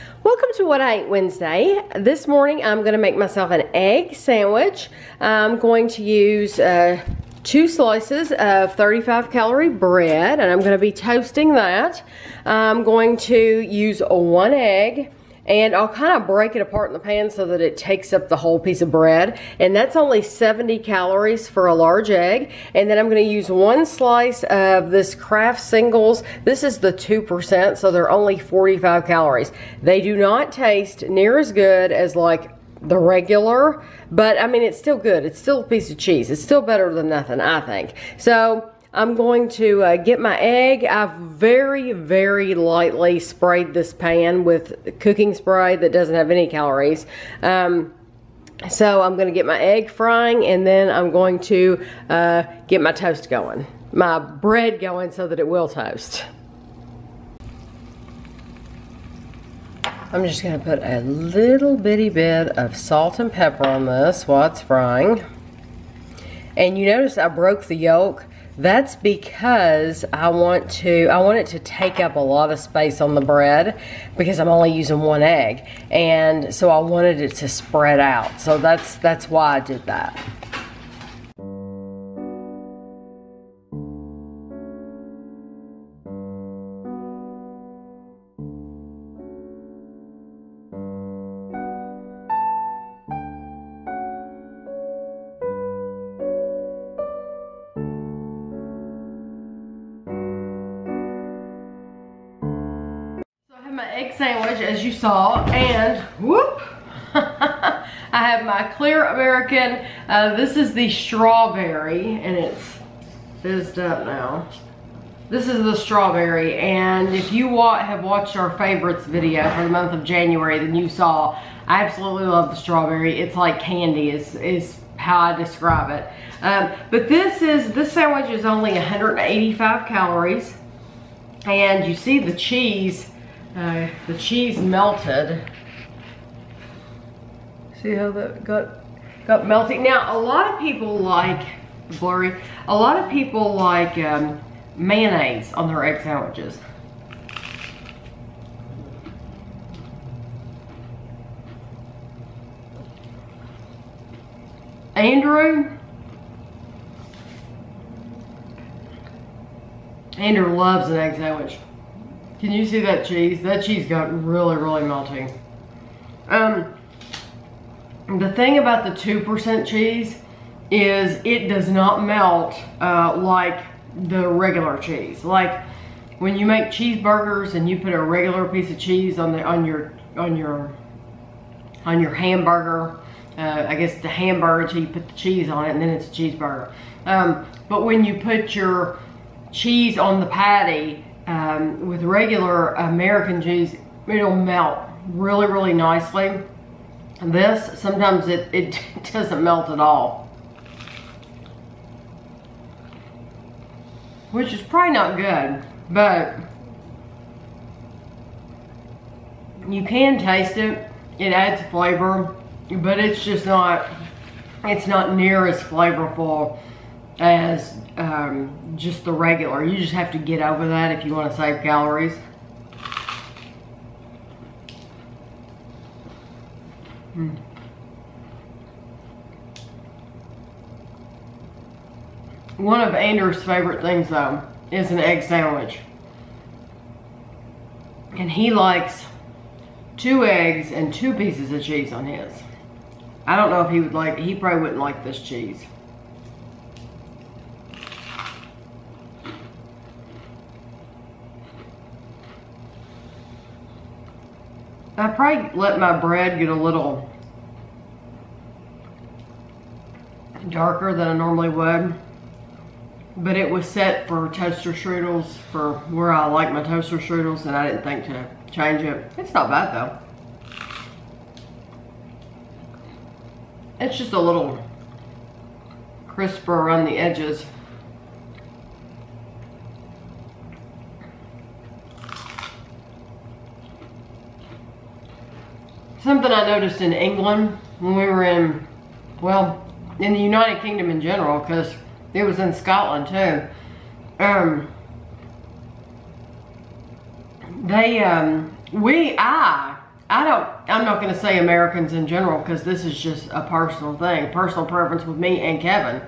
Welcome to What I Ate Wednesday. This morning I'm going to make myself an egg sandwich. I'm going to use 2 slices of 35 calorie bread, and I'm going to be toasting that. I'm going to use 1 egg, and I'll kind of break it apart in the pan so that it takes up the whole piece of bread. And that's only 70 calories for a large egg. And then I'm going to use 1 slice of this Kraft Singles. This is the 2%, so they're only 45 calories. They do not taste near as good as like the regular, but I mean, it's still good. It's still a piece of cheese. It's still better than nothing, I think. So I'm going to get my egg. I've very, very lightly sprayed this pan with cooking spray that doesn't have any calories. So I'm going to get my egg frying, and then I'm going to get my toast going, my bread going so that it will toast. I'm just going to put a little bitty bit of salt and pepper on this while it's frying. And you notice I broke the yolk. That's because I want it to take up a lot of space on the bread because I'm only using 1 egg. And so I wanted it to spread out. So that's why I did that. My egg sandwich, as you saw, and whoop, I have my Clear American. This is the strawberry, and it's fizzed up now. This is the strawberry, and if you have watched our favorites video for the month of January, then you saw I absolutely love the strawberry. It's like candy is how I describe it. But this sandwich is only 185 calories, and you see the cheese. The cheese melted. See how that got melting? Now, a lot of people like blurry. A lot of people like mayonnaise on their egg sandwiches. Andrew loves an egg sandwich. Can you see that cheese? That cheese got really, really melting. The thing about the 2% cheese is it does not melt like the regular cheese. Like when you make cheeseburgers and you put a regular piece of cheese on your hamburger, I guess the hamburger till you put the cheese on it, and then it's a cheeseburger. But when you put your cheese on the patty, with regular American cheese, it'll melt really, really nicely. This, sometimes it doesn't melt at all. Which is probably not good, but you can taste it. It adds flavor, but it's just not, it's not near as flavorful as just the regular. You just have to get over that if you want to save calories. One of Andrew's favorite things though is an egg sandwich. And he likes 2 eggs and 2 pieces of cheese on his. I don't know if he would like, he probably wouldn't like this cheese. I probably let my bread get a little darker than I normally would, but it was set for toaster strudels, for where I like my toaster strudels, and I didn't think to change it. It's not bad though. It's just a little crisper around the edges. Something I noticed in England when we were in, well, in the United Kingdom in general, because it was in Scotland too. I I'm not going to say Americans in general, because this is just a personal thing, personal preference with me and Kevin.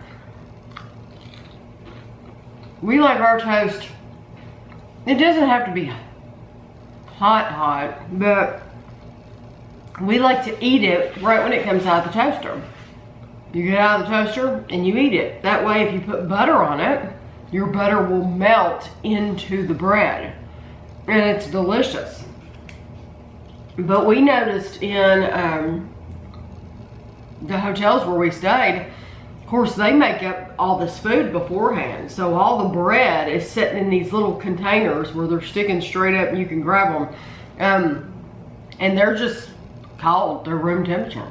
We like our toast, it doesn't have to be hot, but we like to eat it right when it comes out of the toaster. You get it out of the toaster and you eat it. That way, if you put butter on it, your butter will melt into the bread, and it's delicious. But we noticed in the hotels where we stayed, of course, they make up all this food beforehand. So all the bread is sitting in these little containers where they're sticking straight up and you can grab them. And they're just cold, they're room temperature.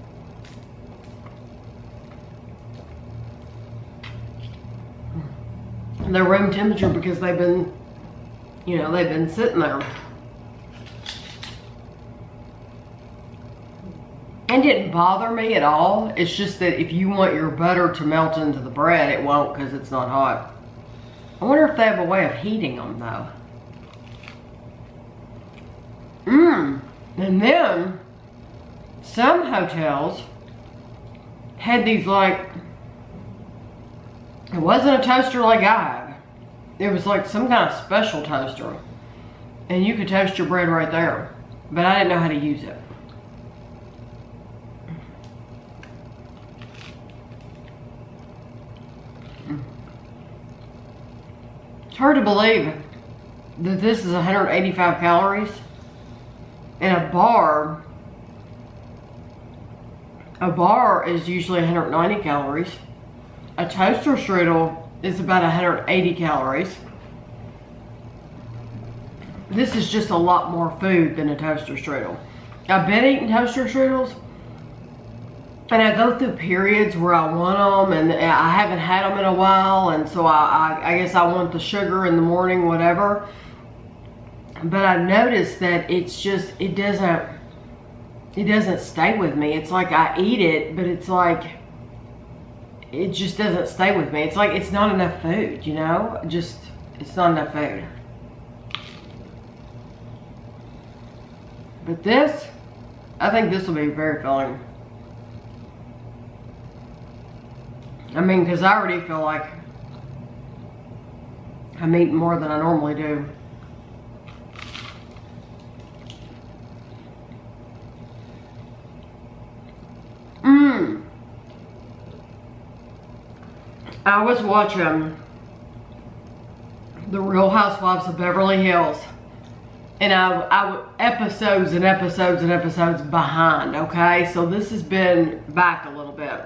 They're room temperature because they've been, you know, they've been sitting there. It didn't bother me at all. It's just that if you want your butter to melt into the bread, it won't because it's not hot. I wonder if they have a way of heating them though. And then some hotels had these, like, it wasn't a toaster like I have. It was like some kind of special toaster. And you could toast your bread right there. But I didn't know how to use it. It's hard to believe that this is 185 calories. And a bar is usually 190 calories. A toaster strudel is about 180 calories. This is just a lot more food than a toaster strudel. I've been eating toaster strudels, and I go through periods where I want them, and I haven't had them in a while, and so I guess I want the sugar in the morning, whatever. But I've noticed that it's just, it doesn't stay with me. It's like I eat it, but it's like, it just doesn't stay with me. It's like it's not enough food, you know? Just, it's not enough food. But this, I think this will be very filling. I mean, because I already feel like I'm eating more than I normally do. I was watching The Real Housewives of Beverly Hills, and I episodes and episodes and episodes behind, okay? So this has been back a little bit.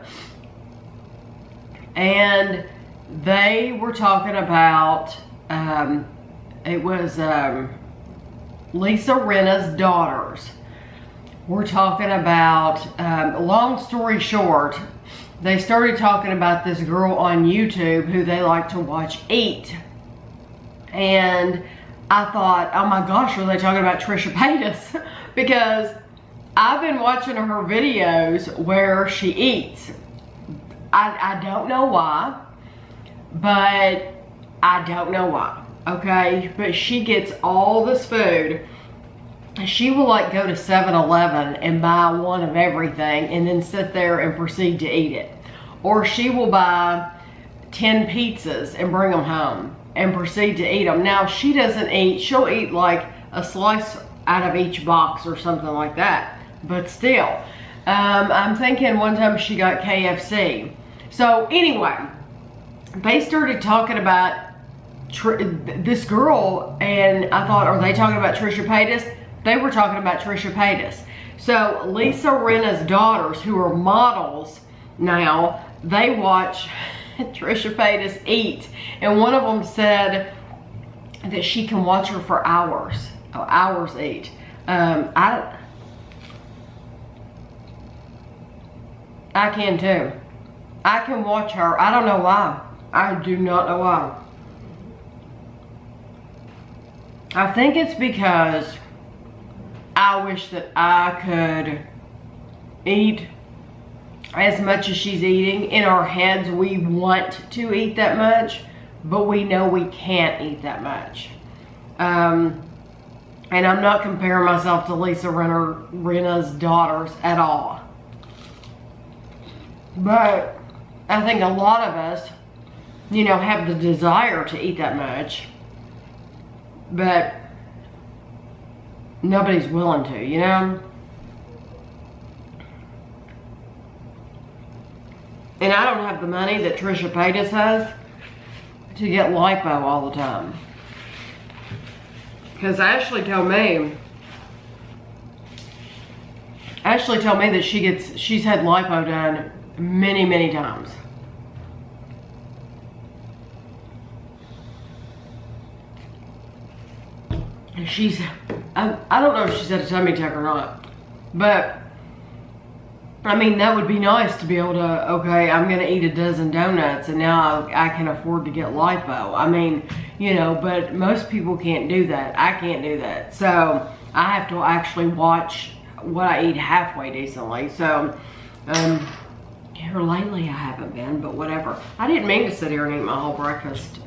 And they were talking about, it was Lisa Rinna's daughters. We're talking about, long story short, they started talking about this girl on YouTube who they like to watch eat. And I thought, oh my gosh, are they talking about Trisha Paytas? Because I've been watching her videos where she eats. I don't know why, but I don't know why, okay? But she gets all this food. She will like go to 7-Eleven and buy one of everything and then sit there and proceed to eat it. Or she will buy 10 pizzas and bring them home and proceed to eat them. Now, she doesn't eat, she'll eat like a slice out of each box or something like that. But still, I'm thinking one time she got KFC. So anyway, they started talking about this girl, and I thought, are they talking about Trisha Paytas? They were talking about Trisha Paytas. So Lisa Rinna's daughters, who are models now, they watch Trisha Paytas eat. And one of them said that she can watch her for hours. Oh, hours eat. I can too. I can watch her. I don't know why. I do not know why. I think it's because I wish that I could eat as much as she's eating. In our heads, we want to eat that much, but we know we can't eat that much. And I'm not comparing myself to Lisa Rinna's daughters at all. But I think a lot of us, you know, have the desire to eat that much. But nobody's willing to, you know? And I don't have the money that Trisha Paytas has to get lipo all the time. Because Ashley told me that she's had lipo done many, many times. And I don't know if she's had a tummy tuck or not, but I mean, that would be nice to be able to, okay, I'm gonna eat a dozen donuts and now I can afford to get lipo. I mean, you know, but most people can't do that. I can't do that. So I have to actually watch what I eat halfway decently. So, here lately I haven't been, but whatever. I didn't mean to sit here and eat my whole breakfast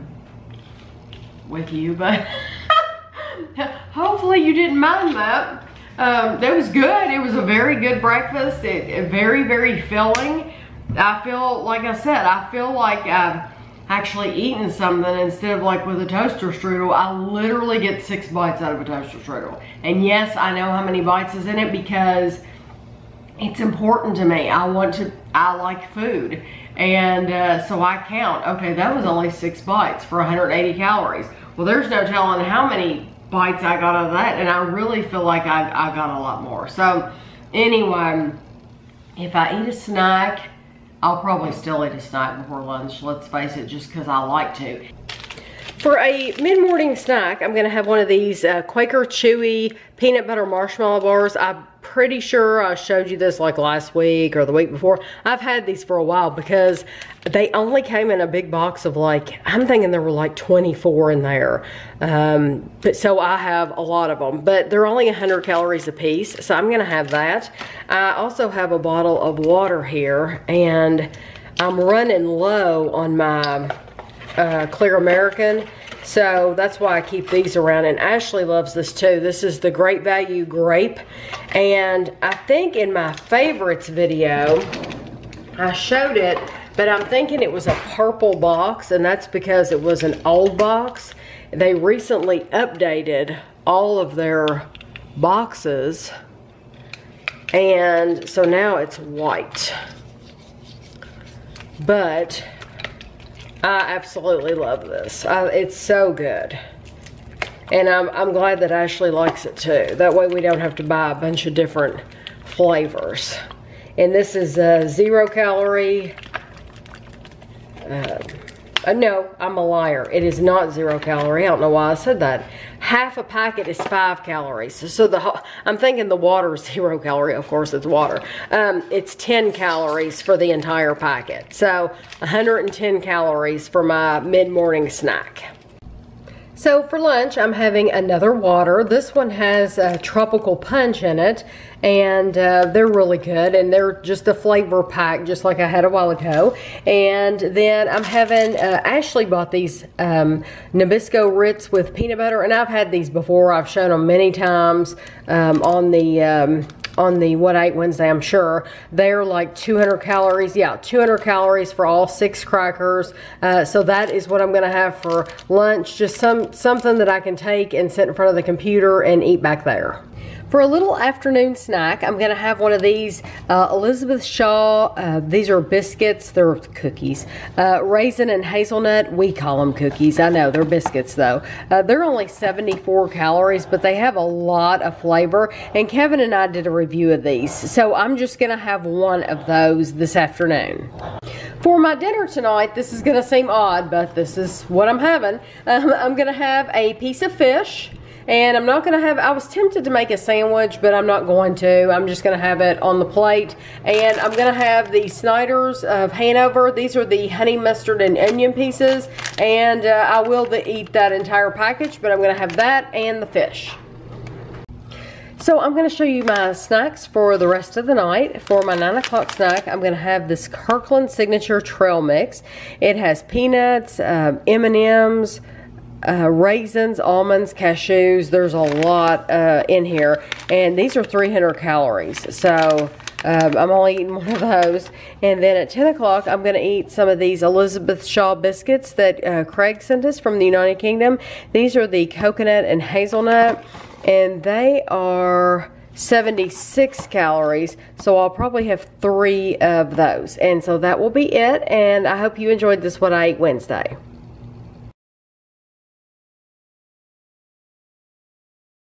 with you, but hopefully you didn't mind that. That was good. It was a very good breakfast. Very, very filling. I feel, like I said, I feel like I've actually eaten something instead of like with a toaster strudel. I literally get 6 bites out of a toaster strudel. And yes, I know how many bites is in it because it's important to me. I like food. And so I count, okay, that was only 6 bites for 180 calories. Well, there's no telling how many bites I got out of that, and I really feel like I got a lot more. So anyway, if I eat a snack, I'll probably still eat a snack before lunch, let's face it, just because I like to. For a mid-morning snack, I'm gonna have one of these Quaker Chewy peanut butter marshmallow bars. I'm pretty sure I showed you this like last week or the week before. I've had these for a while because they only came in a big box of like, I'm thinking there were like 24 in there. But so I have a lot of them, but they're only 100 calories a piece. So I'm gonna have that. I also have a bottle of water here, and I'm running low on my Clear American, so that's why I keep these around. And Ashley loves this too. This is the Great Value Grape, and I think in my favorites video I showed it, but I'm thinking it was a purple box, and that's because it was an old box. They recently updated all of their boxes, and so now it's white. But I absolutely love this. It's so good. And I'm glad that Ashley likes it too. That way we don't have to buy a bunch of different flavors. And this is a 0 calorie. No, I'm a liar. It is not 0 calorie. I don't know why I said that. Half a packet is 5 calories. So I'm thinking the water is 0 calorie. Of course, it's water. It's 10 calories for the entire packet. So 110 calories for my mid-morning snack. So for lunch, I'm having another water. This one has a tropical punch in it, and they're really good, and they're just a flavor pack, just like I had a while ago. And then I'm having, Ashley bought these Nabisco Ritz with peanut butter, and I've had these before. I've shown them many times on the What I Ate Wednesday, I'm sure. They're like 200 calories. Yeah, 200 calories for all 6 crackers. So that is what I'm gonna have for lunch. Just something that I can take and sit in front of the computer and eat back there. For a little afternoon snack, I'm gonna have one of these Elizabeth Shaw, these are biscuits, they're cookies. Raisin and hazelnut, we call them cookies. I know, they're biscuits though. They're only 74 calories, but they have a lot of flavor. And Kevin and I did a review of these. So I'm just gonna have one of those this afternoon. For my dinner tonight, this is gonna seem odd, but this is what I'm having. I'm gonna have a piece of fish. And I'm not gonna have, I was tempted to make a sandwich, but I'm not going to. I'm just gonna have it on the plate. And I'm gonna have the Snyder's of Hanover. These are the honey mustard and onion pieces. And I will eat that entire package, but I'm gonna have that and the fish. So I'm going to show you my snacks for the rest of the night. For my 9 o'clock snack, I'm going to have this Kirkland Signature Trail Mix. It has peanuts, M&Ms, raisins, almonds, cashews. There's a lot in here, and these are 300 calories. So I'm only eating one of those. And then at 10 o'clock, I'm going to eat some of these Elizabeth Shaw biscuits that Craig sent us from the United Kingdom. These are the coconut and hazelnut, and they are 76 calories, so I'll probably have 3 of those. And so that will be it, and I hope you enjoyed this What I Ate Wednesday.